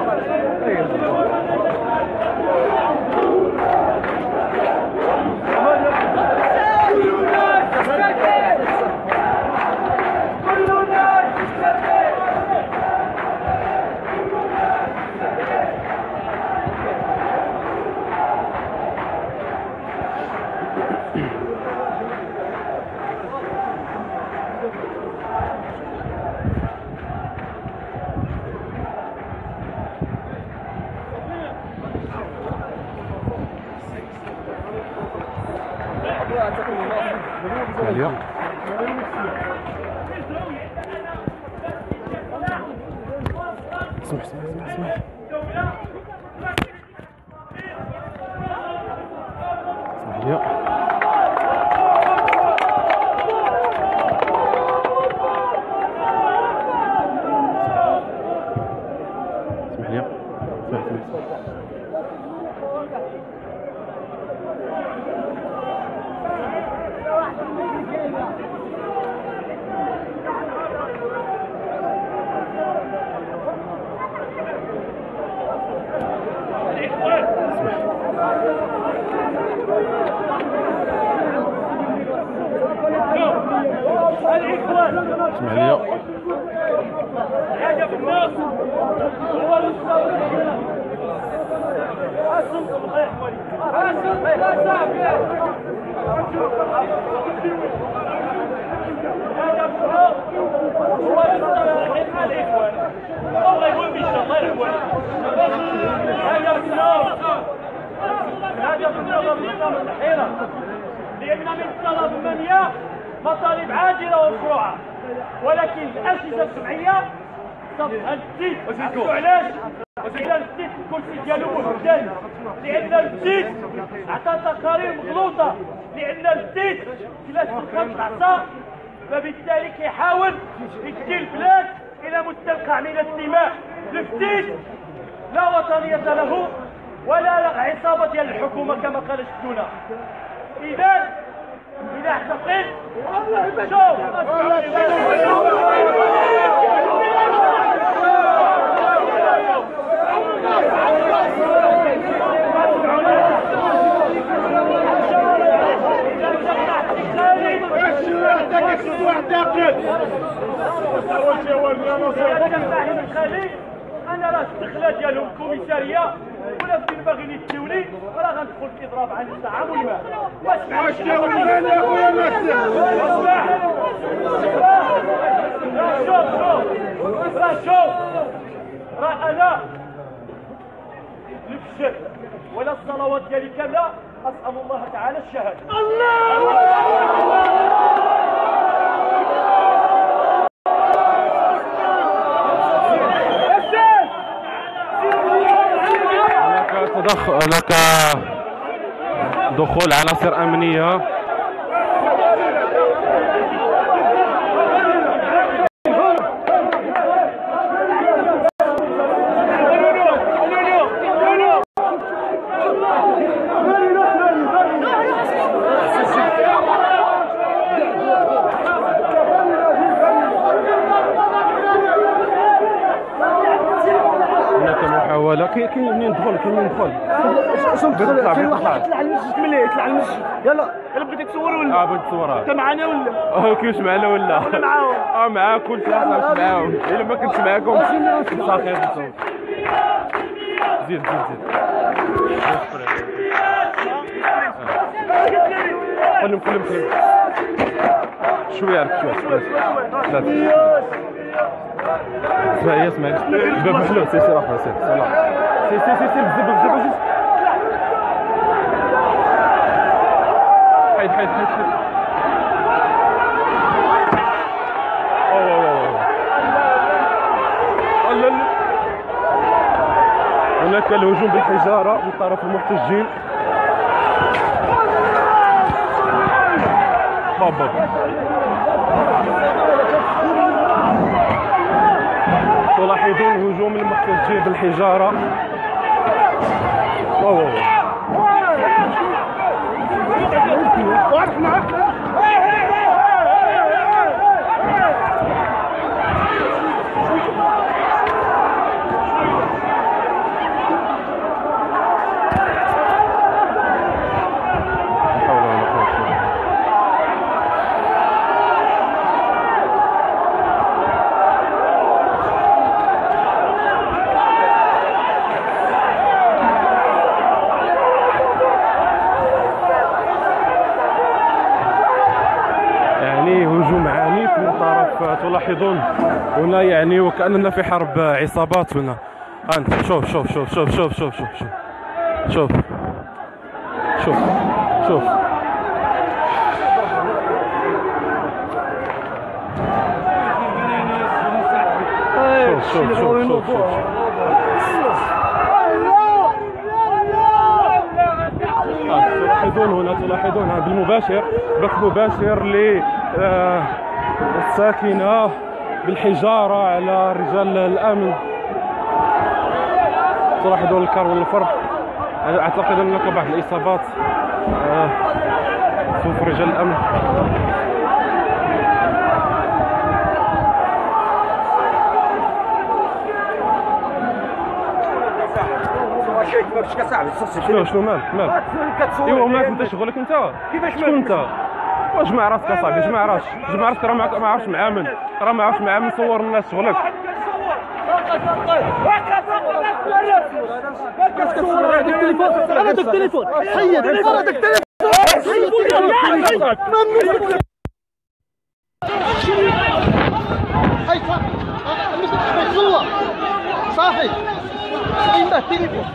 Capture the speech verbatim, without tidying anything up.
اليوم اسمح اسمح اسمح اسمح اليوم اسمح اليوم اسمح اسمح اسمح اليوم حاجة في الناس هو المستوى أسلم الله يحميك أسلم لا صاحبي حاجة في الناس هو المستوى مع الإخوان الله يقول بيش الله يحميك حاجة في الناس حاجة في الناس من الحيرة لأن من طلب منيا مطالب عاجلة ومشروعة ولكن الأسئلة السمعية صفها الزيت علاش؟ لأن الزيت الكرسي ديالو مهدد لأن الزيت عطى تقارير مغلوطة لأن الزيت ثلاث خمس عصا فبالتالي كيحاول يدي البلاد إلى مستنقع من الدماء الفتيت لا وطنية له ولا عصابة ديال الحكومة كما قال الشدونة إذا إذا اعتقد شوف انا راه الدخله ديالهم الكوميساريه ولا في المغني الدولي راه غندخل في اضراب عن الطعام والماء واش داول المال يا خويا راه شوف شوف راه شوف راه انا نفشل ولا الصلوات ديالي كامله اسال الله تعالى الشهاده الله تدخل لك دخول عناصر أمنية ولا كاين كاين منين ندخل كاين منين ندخل شنو تدخل كاين واحد يطلع المسجد ملي يطلع المسجد يلا يلا بغيتك تصور ولا اه بغيت تصورها انت معنا ولا اه كيفاش معنا ولا ولا معاهم اه معاك كل شيء حصلت معاهم الا ما كنتش معاكم صافي نتصور زيد زيد زيد كلهم كلهم كلهم شويه شويه شويه اسمع يا اسمع الباب محلول سير سير اخر سير سير سير سير سير بزاف بزاف بزاف حيد حيد حيد حيد اوه الله هناك الهجوم بالحجاره من طرف المحتجين بابا تلاحظون هجوم المحتجين بالحجارة. واو تلاحظون هنا يعني وكأننا في حرب عصابات هنا. أنت شوف شوف شوف شوف شوف شوف شوف شوف شوف شوف شوف شوف شوف شوف شوف تلاحظون هنا تلاحظون هنا بالمباشر بث مباشر للساكنة بالحجارة على رجال الأمن. تلاحظون الكر والفرح. أعتقد أن هناك بعض الإصابات في رجال الأمن. شنو شنو مالك مالك؟ ايوا مالك انت شغلك انت؟ كيفاش شكون انت؟ واجمع راسك اصاحبي جمع راسك جمع راسك راه ما عرفتش مع من راه ما عرفتش مع من صور الناس شغلك. هذاك التليفون هذاك التليفون حيد هذاك التليفون صافي صافي